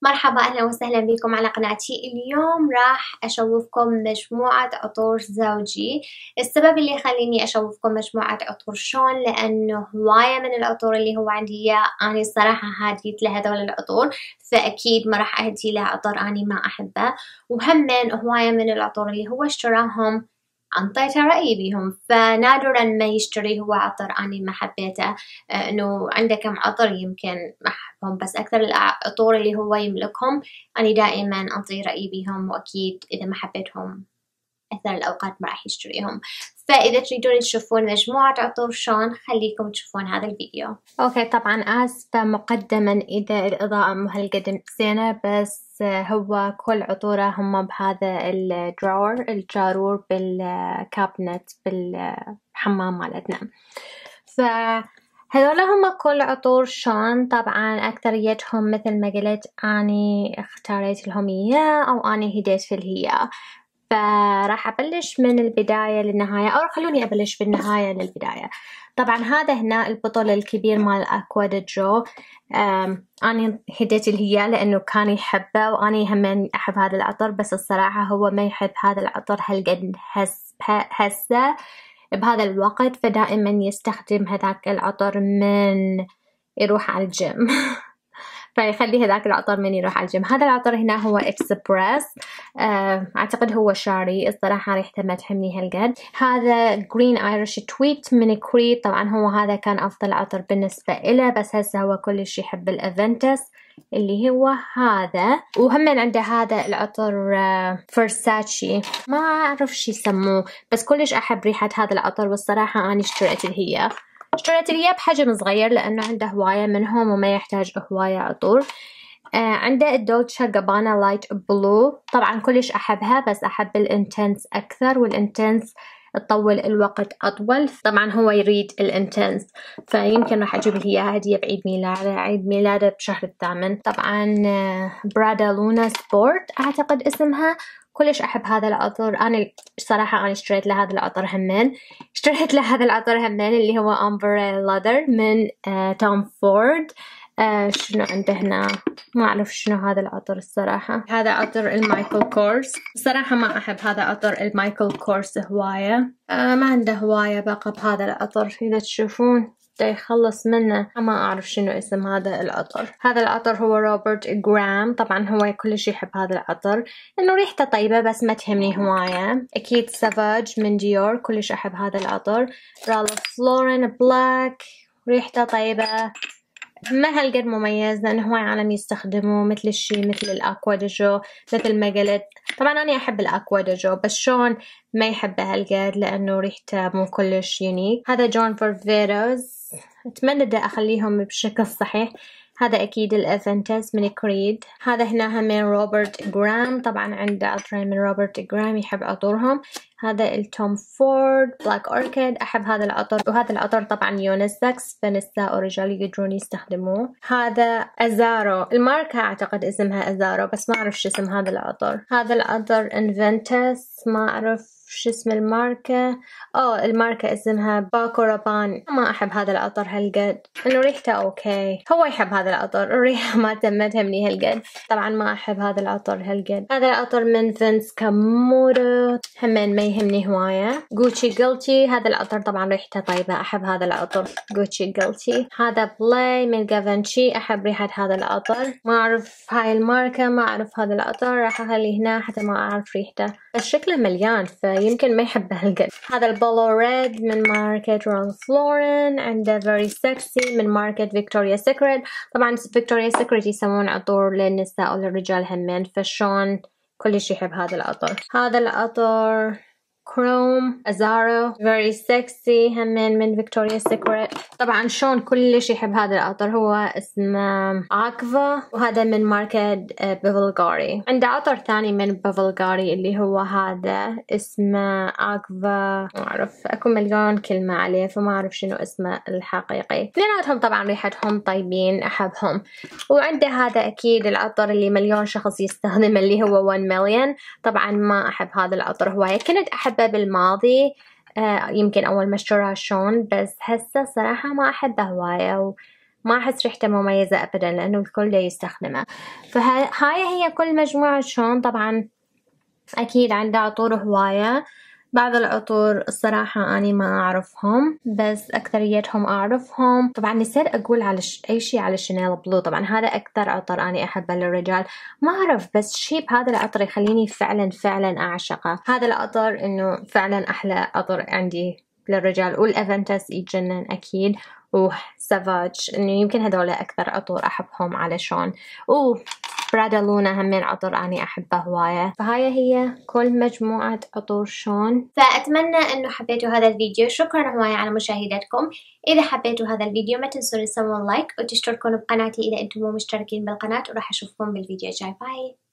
مرحبا، أهلا وسهلا بكم على قناتي. اليوم راح أشوفكم مجموعة عطور زوجي. السبب اللي يخليني أشوفكم مجموعة عطور شون لأنه هواية من العطور اللي هو عندي إياه أنا الصراحة هاديت لهذول العطور، فأكيد ما راح أهدي له عطر أني ما أحبه. وهمين هواية من العطور اللي هو اشتراهم أنطيته رأيي بيهم، فنادرا ما يشتري هو عطر أني ما حبيته. إنه عنده كم عطر يمكن ما أحبهم، بس أكثر العطور اللي هو يملكهم أنا دائما أنطي رأيي بيهم، وأكيد إذا ما حبيتهم أكثر الأوقات ما راح يشتريهم. فإذا تريدون تشوفون مجموعة عطور شون خليكم تشوفون هذا الفيديو. أوكي، طبعا آسفة مقدما إذا الإضاءة مو هالقد زينة، بس هو كل عطوره هم بهذا الجارور بالكابنت بالحمام مالتنا. هذول هم كل عطور شون. طبعا أكثريتهم مثل ما قلت أني اختاريت لهم إياه أو أني هديت في الهيئة، فراح أبلش من البداية للنهاية، أو خلوني أبلش بالنهاية للبداية. طبعا هذا هنا البطل الكبير مال أكوا دي جو. أنا هديت الهيئة لأنه كان يحبه وأني هم أحب هذا العطر، بس الصراحة هو ما يحب هذا العطر هالقد هسه بهذا الوقت، فدائما يستخدم هذاك العطر من يروح على الجيم فيخلي هذاك العطر من يروح على الجيم. هذا العطر هنا هو اكسبرس، اعتقد هو شاري، الصراحة ريحته ما تهمني هالقد. هذا جرين ايرش تويت من كريد، طبعا هو هذا كان افضل عطر بالنسبة له، بس هسه هو كلش يحب الافنتس اللي هو هذا. وهم عنده هذا العطر فرساتشي، ما اعرف شي يسموه، بس كلش احب ريحة هذا العطر، والصراحة انا اشتريت الهيئة بحجم صغير لأنه عنده هواية منهم وما يحتاج هواية عطور. عنده الدولتشا جابانا لايت بلو، طبعا كلش أحبها، بس أحب الانتنس أكثر، والانتنس تطول الوقت أطول، طبعا هو يريد الانتنس، فيمكن راح أجيب هي هدية بعيد ميلاده، عيد ميلاده بشهر 8. طبعا برادا لونا سبورت أعتقد اسمها، كلش أحب هذا العطر. أنا صراحة أنا اشتريت له هذا العطر همين، اللي هو أمبر لادر من توم فورد. شنو عنده هنا؟ ما أعرف شنو هذا العطر الصراحة. هذا عطر المايكل كورس، الصراحة ما أحب هذا عطر المايكل كورس هواية. ما عنده هواية بقى بهذا العطر، إذا تشوفون دا يخلص منه. ما أعرف شنو اسم هذا العطر. هذا العطر هو روبرت جرام، طبعا هو كلش يحب هذا العطر، إنه ريحته طيبة بس ما تهمني هواية. أكيد سافاج من ديور، كلش أحب هذا العطر. رالف لورين بلاك، ريحته طيبة، ما هالقد مميز لأنه هواي عالم يستخدموه مثل مثل الأكوا دي جو، مثل ما قلت. طبعا أنا أحب الأكوا دي جو، بس شون ما يحبه هالقد لأنه ريحته مو كلش يونيك. هذا جون فورفيروز، أتمنى دا أخليهم بشكل صحيح. هذا أكيد الأفنتس من كريد. هذا هنا من روبرت جرام، طبعا عنده عطرين من روبرت جرام يحب عطورهم. هذا التوم فورد بلاك أوركيد، أحب هذا العطر، وهذا العطر طبعا يونيسكس، فنساء ورجال يقدرون يستخدموه. هذا أزارو، الماركة أعتقد اسمها أزارو، بس ما أعرف شو اسم هذا العطر. هذا العطر انفنتس، ما أعرف شو اسم الماركة. الماركة اسمها باكو رابان. ما أحب هذا العطر هالقد، إنه ريحته أوكي، هو يحب هذا العطر، الريحة ما تهمني هالقد، طبعا ما أحب هذا العطر هالقد. هذا العطر من فينس كامورو، همين ما يهمني هواية. جوتشي جلتي، هذا العطر طبعا ريحته طيبة، أحب هذا العطر جوتشي جلتي. هذا بلاي من جافنشي، أحب ريحة هذا العطر، ما أعرف هاي الماركة، ما أعرف هذا العطر، راح أخليه هنا حتى ما أعرف ريحته، بس شكله مليان فيمكن ما يحبه هالقد. هذا البولو ريد من ماركة رالف لورين، عنده فيري سكسي من ماركة فيكتوريا سيكريت. طبعا فيكتوريا سيكريت يسوون عطور للنساء وللرجال همين، فشون كلش يحب هذا العطر. هذا العطر كروم أزارو فيري سكسي، همين من فيكتوريا سيكريت. طبعا شون كلش يحب هذا العطر، هو اسمه اكفا، وهذا من ماركة بافلغاري. عنده عطر ثاني من بافلغاري اللي هو هذا اسمه اكفا، ما اعرف، اكو مليون كلمة عليه فما اعرف شنو اسمه الحقيقي. اثنيناتهم طبعا ريحتهم طيبين، احبهم. وعنده هذا اكيد العطر اللي مليون شخص يستخدمه اللي هو 1 مليون. طبعا ما احب هذا العطر هواية، كنت احبه بالماضي، يمكن أول ما اشتراه شون، بس هسه صراحة ما أحبه هواية ما أحس ريحته مميزة أبدا لأنه الكل دا يستخدمه. فهاي هي كل مجموعة شون. طبعا أكيد عنده عطور هواية، بعض العطور الصراحة أني ما أعرفهم بس أكثريتهم أعرفهم. طبعا نسيت أقول على أي شيء على شانيل بلو. طبعا هذا أكثر عطر أني أحبه للرجال، ما أعرف بس شيء بهذا العطر يخليني فعلا أعشقه. هذا العطر إنه فعلا أحلى عطر عندي للرجال. والأفنتس يتجنن أكيد، وسافاج إنه يمكن هذول أكثر عطور أحبهم على شون. برادا لونا همين عطر أني أحبه هواية. فهاي هي كل مجموعة عطور شون. فأتمنى أنه حبيتوا هذا الفيديو. شكرا هواية على مشاهدتكم. إذا حبيتوا هذا الفيديو ما تنسون تسوون لايك وتشتركون بقناتي إذا أنتم مو مشتركين بالقناة، وراح أشوفكم بالفيديو الجاي. باي.